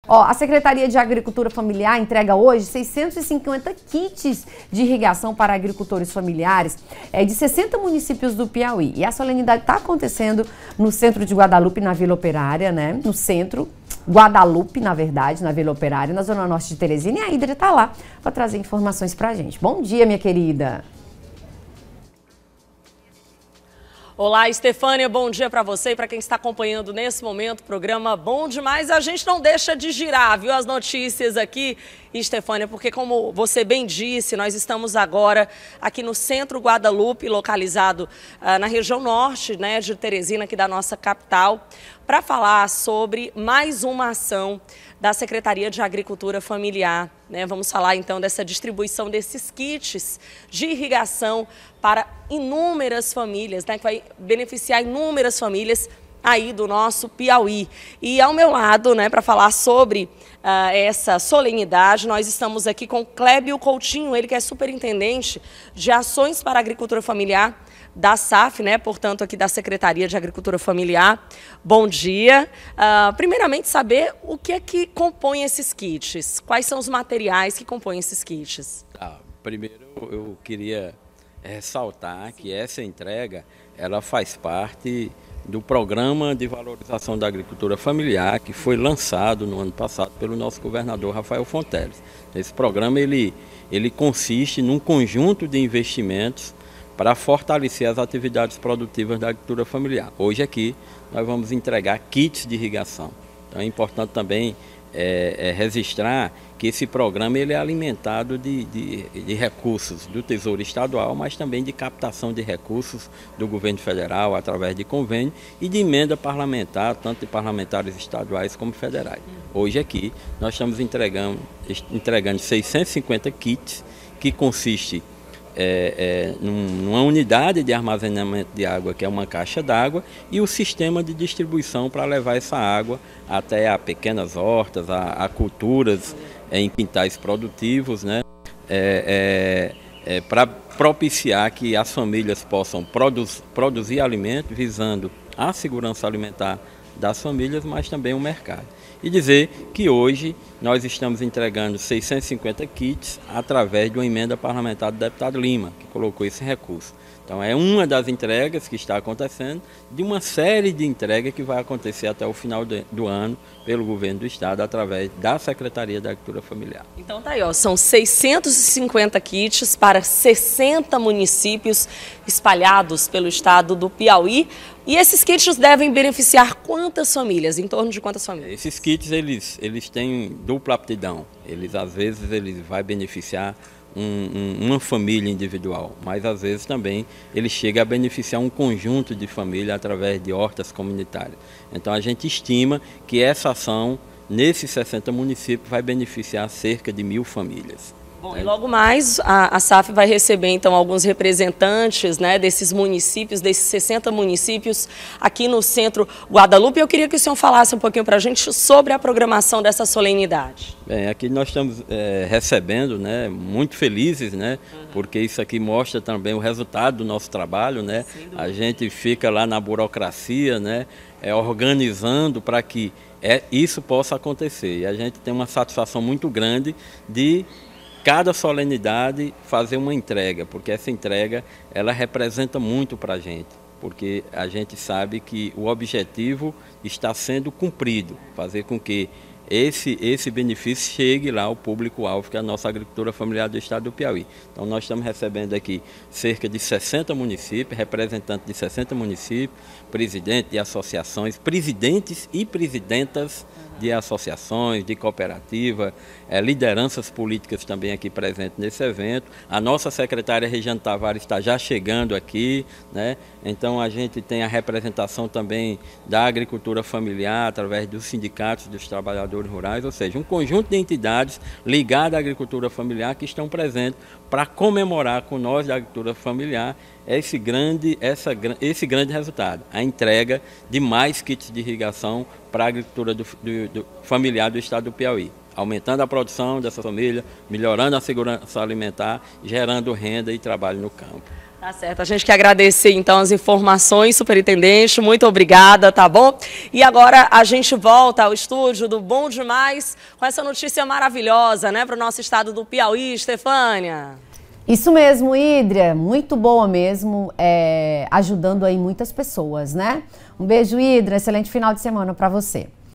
Ó, a Secretaria de Agricultura Familiar entrega hoje 650 kits de irrigação para agricultores familiares de 60 municípios do Piauí. E a solenidade está acontecendo no centro de Guadalupe, na Vila Operária, né? No centro, Guadalupe, na verdade, na Vila Operária, na Zona Norte de Teresina. E a Hidra está lá para trazer informações para a gente. Bom dia, minha querida. Olá, Estefânia, bom dia para você e para quem está acompanhando nesse momento o programa Bom Demais. A gente não deixa de girar, viu, as notícias aqui, Estefânia, porque como você bem disse, nós estamos agora aqui no Centro Guadalupe, localizado na região norte, né, de Teresina, aqui da nossa capital, para falar sobre mais uma ação da Secretaria de Agricultura Familiar, né? Vamos falar então dessa distribuição desses kits de irrigação para inúmeras famílias, né? Que vai beneficiar inúmeras famílias aí do nosso Piauí. E ao meu lado, né, para falar sobre essa solenidade, nós estamos aqui com Clébio Coutinho, ele que é superintendente de ações para a agricultura familiar da SAF, né? Portanto, aqui da Secretaria de Agricultura Familiar. Bom dia. Primeiramente, saber o que é que compõe esses kits. Quais são os materiais que compõem esses kits? Primeiro, eu queria ressaltar que essa entrega ela faz parte do Programa de Valorização da Agricultura Familiar, que foi lançado no ano passado pelo nosso governador Rafael Fonteles. Esse programa ele consiste num conjunto de investimentos para fortalecer as atividades produtivas da agricultura familiar. Hoje aqui nós vamos entregar kits de irrigação. Então é importante também registrar que esse programa ele é alimentado de recursos do Tesouro Estadual, mas também de captação de recursos do governo federal através de convênio e de emenda parlamentar, tanto de parlamentares estaduais como federais. Hoje aqui nós estamos entregando 650 kits, que consiste numa unidade de armazenamento de água, que é uma caixa d'água, e o sistema de distribuição para levar essa água até a pequenas hortas, a culturas em quintais produtivos, né? Para propiciar que as famílias possam produzir alimento, visando a segurança alimentar das famílias, mas também o mercado. E dizer que hoje nós estamos entregando 650 kits através de uma emenda parlamentar do deputado Lima, que colocou esse recurso. Então é uma das entregas que está acontecendo, de uma série de entregas que vai acontecer até o final do ano pelo governo do estado, através da Secretaria da Agricultura Familiar. Então tá aí, ó, são 650 kits para 60 municípios espalhados pelo estado do Piauí. E esses kits devem beneficiar quantas famílias? Em torno de quantas famílias? Esses kits eles têm dupla aptidão. Às vezes eles vão beneficiar uma família individual, mas às vezes também ele chega a beneficiar um conjunto de famílias através de hortas comunitárias. Então a gente estima que essa ação, nesses 60 municípios, vai beneficiar cerca de 1000 famílias. Bom, e logo mais a SAF vai receber então alguns representantes, né, desses municípios, desses 60 municípios aqui no Centro Guadalupe. Eu queria que o senhor falasse um pouquinho para a gente sobre a programação dessa solenidade. Bem, aqui nós estamos recebendo, né, muito felizes, né, porque isso aqui mostra também o resultado do nosso trabalho, né. A gente fica lá na burocracia, né, organizando para que isso possa acontecer. E a gente tem uma satisfação muito grande de cada solenidade fazer uma entrega, porque essa entrega ela representa muito para a gente, porque a gente sabe que o objetivo está sendo cumprido, fazer com que esse benefício chegue lá ao público-alvo, que é a nossa agricultura familiar do estado do Piauí. Então nós estamos recebendo aqui cerca de 60 municípios, representantes de 60 municípios, presidentes de associações, presidentes e presidentas de associações, de cooperativa, lideranças políticas também aqui presentes nesse evento. A nossa secretária Regiane Tavares está já chegando aqui, né? Então a gente tem a representação também da agricultura familiar através dos sindicatos dos trabalhadores rurais, ou seja, um conjunto de entidades ligadas à agricultura familiar que estão presentes para comemorar com nós da agricultura familiar esse grande resultado, a entrega de mais kits de irrigação para a agricultura familiar do estado do Piauí, aumentando a produção dessa família, melhorando a segurança alimentar, gerando renda e trabalho no campo. Tá certo, a gente quer agradecer então as informações, superintendente, muito obrigada, tá bom? E agora a gente volta ao estúdio do Bom Demais com essa notícia maravilhosa, né, para o nosso estado do Piauí, Estefânia. Isso mesmo, Hídria, muito boa mesmo, ajudando aí muitas pessoas, né? Um beijo, Hídria, excelente final de semana para você.